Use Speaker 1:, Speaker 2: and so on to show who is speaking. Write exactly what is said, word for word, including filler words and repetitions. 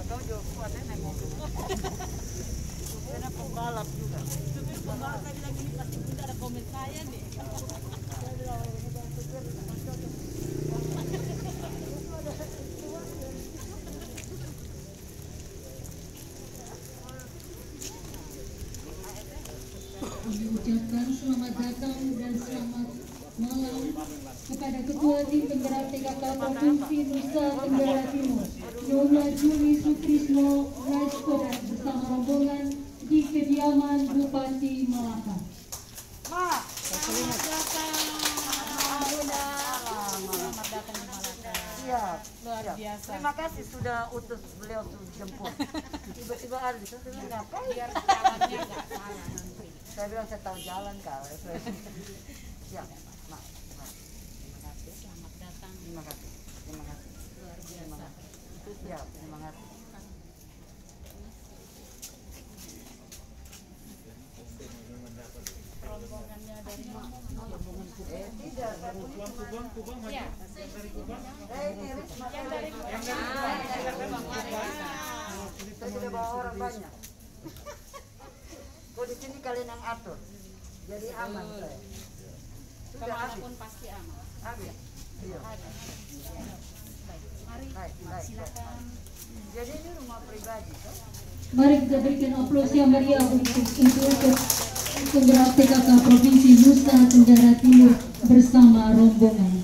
Speaker 1: Kau juga kuatnya naik mobil. Karena pembalap juga.
Speaker 2: Supir pembalap saya bilang ini pasti bunda ada komen saya nih.
Speaker 3: Diucapkan selamat datang dan selamat malam kepada Ketua Tim Penggerak T K K Provinsi Nusa Tenggara Timur, Nyonya Juli Sutrisno Rajkodat bersama rombongan di kediaman Bupati Malaka.
Speaker 1: Ma,
Speaker 2: Selamat datang, Bunda. Selamat datang di Malaka.
Speaker 1: siap.
Speaker 2: Luar
Speaker 1: Siap.
Speaker 2: biasa.
Speaker 1: Terima kasih sudah utus beliau untuk jemput. Tiba-tiba ada di sana, ngapain?
Speaker 2: Biar jalannya nggak salah nanti.
Speaker 1: Saya bilang saya tahu jalan kali. Siap, Ma. Ma. Terima kasih.
Speaker 2: Selamat datang.
Speaker 1: Terima kasih. Terima kasih.
Speaker 2: Luar
Speaker 1: Terima
Speaker 2: biasa.
Speaker 1: kasih. Siap, terima kasih.
Speaker 2: Rombongannya dari mana?
Speaker 1: Eh, tidak.
Speaker 4: Kubang, Kubang,
Speaker 2: Ya.
Speaker 4: dari Kubang.
Speaker 1: Eh, ini Risma.
Speaker 2: Yang dari
Speaker 4: Yang dari Kubang.
Speaker 1: Saya sudah bawa orang banyak. Kok di sini kalian yang atur, jadi aman saya. Sudah habis.
Speaker 2: Kemanapun pasti aman.
Speaker 1: Habis. Iya.
Speaker 2: Ada. Baik. Mari,
Speaker 1: Baik, baik,
Speaker 2: silakan.
Speaker 1: Jadi ini rumah pribadi, kan?
Speaker 3: Mari kita berikan aplaus yang meriah untuk untuk Penggerak T K K Provinsi Nusa Tenggara Timur bersama rombongan.